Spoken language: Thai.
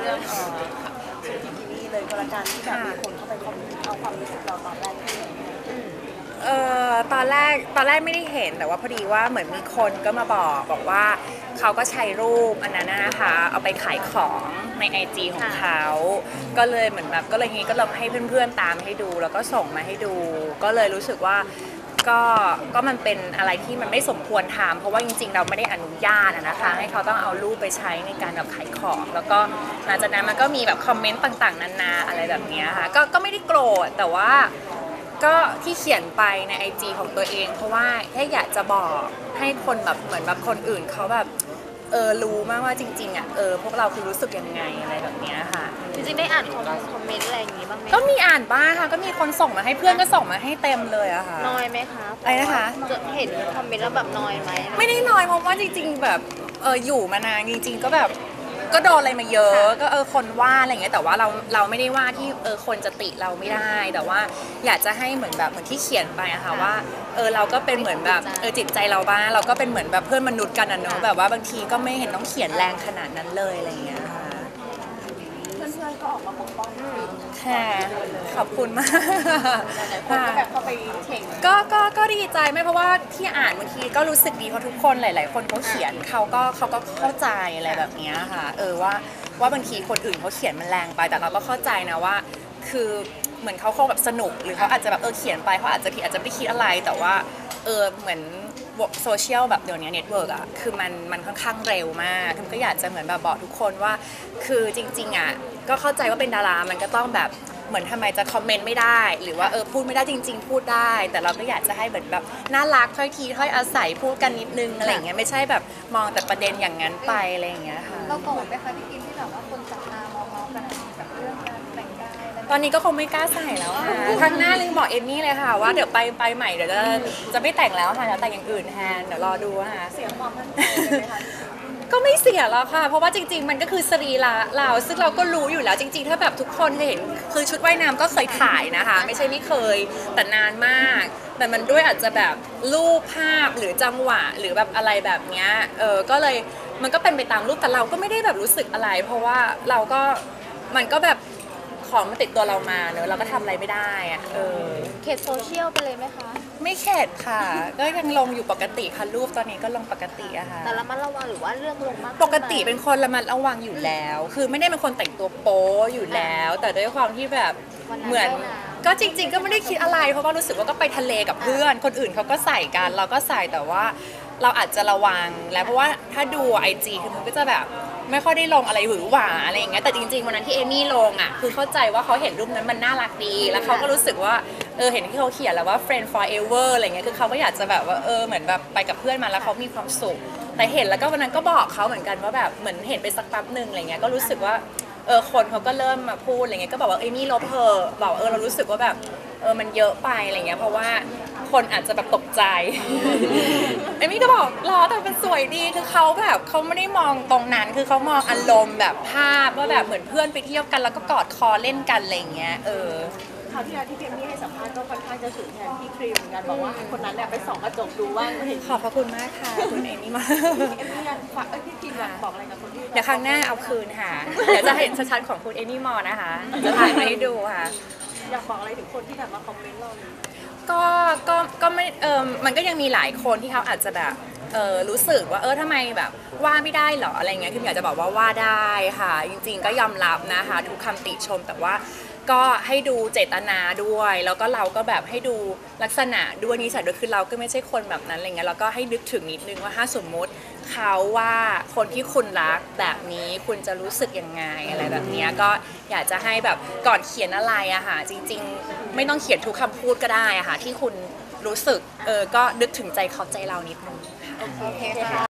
รื่องชื่อกิกินี่เลยก็แล้วกันที่แบบมีคนเข้าไปคอมเมนต์เอาความรู้สึกเราตอนแรกที่เห็นตอนแรกไม่ได้เห็นแต่ว่าพอดีว่าเหมือนมีคนก็มาบอกว่าเขาก็ใช้รูปอันนั้นนะคะเอาไปขายของใน IG ของเขาก็เลยเหมือนแบบก็เลยงี้ก็ลองให้เพื่อนๆตามให้ดูแล้วก็ส่งมาให้ดูก็เลยรู้สึกว่าก็มันเป็นอะไรที่มันไม่สมควรทำเพราะว่าจริงๆเราไม่ได้อนุญาตนะคะให้เขาต้องเอารูปไปใช้ในการแบบขายของแล้วก็หลังจากนั้นมันก็มีแบบคอมเมนต์ต่างๆนานาอะไรแบบนี้ค่ะก็ไม่ได้โกรธแต่ว่าก็ที่เขียนไปใน IG ของตัวเองเพราะว่าแค่อยากจะบอกให้คนแบบเหมือนแบบคนอื่นเขาแบบรู้มากว่าจริงๆอ่ะพวกเราคือรู้สึกยังไงอะไรแบบนี้ค่ะจริงๆได้อ่านคอมเมนต์อะไรอย่างงี้บ้างไหมก็มีอ่านบ้างค่ะก็มีคนส่งมาให้เพื่อนก็ส่งมาให้เต็มเลยอะค่ะน้อยไหมคะอะไรนะคะเห็นคอมเมนต์แล้วแบบน้อยไหมไม่ได้น้อยเพราะว่าจริงๆแบบอยู่มานานจริงๆก็แบบก็โดนอะไรมาเยอะก็คนว่าอะไรอย่างเงี้ยแต่ว่าเราไม่ได้ว่าที่คนจะติเราไม่ได้แต่ว่าอยากจะให้เหมือนที่เขียนไปอะค่ะว่าเราก็เป็นเหมือนแบบจิตใจเราบ้างเราก็เป็นเหมือนแบบเพื่อนมนุษย์กันนะเนอะแบบว่าบางทีก็ไม่เห็นต้องเขียนแรงขนาดนั้นเลยอะไรอย่างเงี้ยค่ะเพื่อนๆก็ออกมาปกป้องค่ะขอบคุณมากคนก็แบบเข้าไปเข่งก็ดีใจไม่เพราะว่าที่อ่านบางทีก็รู้สึกดีเพราะทุกคนหลายๆคนเขาเขียนเขาก็เข้าใจอะไรแบบนี้ค่ะว่าบางทีคนอื่นเขาเขียนมันแรงไปแต่เราก็เข้าใจนะว่าคือเหมือนเขาคงแบบสนุกหรือเขาอาจจะแบบเขียนไปเขาอาจจะผิดอาจจะไม่คิดอะไรแต่ว่าเหมือนโซเชียลแบบเดี๋ยวนี้เน็ตเวิร์กอ่ะคือมันค่อนข้างเร็วมากก็อยากจะเหมือนแบบบอกทุกคนว่าคือจริงๆอ่ะก็เข้าใจว่าเป็นดารามันก็ต้องแบบเหมือนทำไมจะคอมเมนต์ไม่ได้หรือว่าพูดไม่ได้จริงๆพูดได้แต่เราก็อยากจะให้เหมือนแบบน่ารักถ้อยทีถ้อยอาศัยพูดกันนิดนึงอะไรอย่างเงี้ยไม่ใช่แบบมองแต่ประเด็นอย่างนั้นไปอะไรอย่างเงี้ยค่ะเราโกรธไหมคะที่กินที่แบบว่าคนจับตามองเรากันแบบเรื่องการแต่งกายตอนนี้ก็คงไม่กล้าใส่แล้วค่ะครั้งหน้าลืมบอกเอมมี่เลยค่ะว่าเดี๋ยวไปใหม่เดี๋ยวจะไม่แต่งแล้วค่ะจะแต่งอย่างอื่นแทนเดี๋ยวรอดูค่ะเสียความมั่นใจไหมคะก็ไม่เสียแล้วค่ะเพราะว่าจริงๆมันก็คือสรีระเราซึ่งเราก็รู้อยู่แล้วจริงๆถ้าแบบทุกคนเห็นคือชุดว่ายน้ำก็เคยถ่ายนะคะไม่ใช่ไม่เคยแต่นานมากแต่มันด้วยอาจจะแบบรูปภาพหรือจังหวะหรือแบบอะไรแบบเนี้ยก็เลยมันก็เป็นไปตามรูปแต่เราก็ไม่ได้แบบรู้สึกอะไรเพราะว่าเราก็มันก็แบบของมันติดตัวเรามาเนอะเราก็ทำอะไรไม่ได้อะเขตโซเชียลไปเลยไหมคะไม่เข็ดค่ะก็ยังลงอยู่ปกติค่ะรูปตอนนี้ก็ลงปกติอะค่ะแต่ระมัดระวังหรือว่าเรื่องลงมากปกติเป็นคนระมัดระวังอยู่แล้ว คือไม่ได้เป็นคนแต่งตัวโป๊อยู่แล้ว แต่ด้วยความที่แบบเหมือนก็จริงๆก็ไม่ได้คิดอะไรเพราะว่ารู้สึกว่าก็ไปทะเลกับเพื่อนคนอื่นเขาก็ใส่กันเราก็ใส่แต่ว่าเราอาจจะระวังแล้วเพราะว่าถ้าดู IG คือมันก็จะแบบไม่ค่อยได้ลงอะไรหวือหวาอะไรอย่างเงี้ยแต่จริงๆวันนั้นที่เอมี่ลงอ่ะคือเข้าใจว่าเขาเห็นรูปนั้นมันน่ารักดีแล้วเขาก็รู้สึกว่าเห็นที่เขาเขียนแล้วว่า friend forever อะไรเงี้ยคือเขาก็อยากจะแบบว่าเหมือนแบบไปกับเพื่อนมาแล้วเขามีความสุขแต่เห็นแล้วก็วันนั้นก็บอกเขาเหมือนกันว่าแบบเหมือนเห็นไปสักแป๊บนึงอะไรเงี้ยก็รู้สึกว่าคนเขาก็เริ่มมาพูดอะไรเงี้ยก็บอกว่าเอมี่ลบเธอบอกเรารู้สึกว่าแบบมันเยอะไปอะไรเงี้ยเพราะว่าคนอาจจะแบบตกใจเอมี่ก็บอกรอแต่เป็นสวยดีคือเขาแบบเขาไม่ได้มองตรงนั้นคือเขามองอารมณ์แบบภาพว่าแบบเหมือนเพื่อนไปเที่ยวกันแล้วก็กอดคอเล่นกันอะไรเงี้ยคราวที่แล้วที่เจมมี่ให้สัมภาษณ์ก็ค่อนข้างจะสูงแทนพี่ครีมเหมือนกันบอกว่าคนนั้นเนี่ยไปส่องกระจกดูว่าเห็นขอบพระคุณมากค่ะคุณเอมี่มาเอมี่อยากฝากพี่ครีมอยากบอกอะไรกับคนที่เดี๋ยวครั้งหน้าเอาคืนค่ะเดี๋ยวจะเห็นชัดๆของคุณเอมี่มอนะคะจะถ่ายมาให้ดูค่ะอยากบอกอะไรถึงคนที่แบบมาคอมเมนต์เราก็ไม่มันก็ยังมีหลายคนที่เขาอาจจะแบบรู้สึกว่าทำไมแบบว่าไม่ได้หรออะไรเงี้ยคืออยากจะบอกว่าได้ค่ะจริงๆก็ยอมรับนะคะทุกคำติชมแต่ว่าก็ให้ดูเจตนาด้วยแล้วก็เราก็แบบให้ดูลักษณะด้วยนิสัยด้วยคือเราก็ไม่ใช่คนแบบนั้นอะไรเงี้ยแล้วก็ให้นึกถึงนิดนึงว่าถ้าสมมุติเขาว่าคนที่คุณรักแบบนี้คุณจะรู้สึกยังไงอะไรแบบนี้ก็อยากจะให้แบบก่อนเขียนอะไรอะค่ะจริงๆไม่ต้องเขียนทุกคำพูดก็ได้อะค่ะที่คุณรู้สึกก็นึกถึงใจเขาใจเรานิดนึงโอเคค่ะ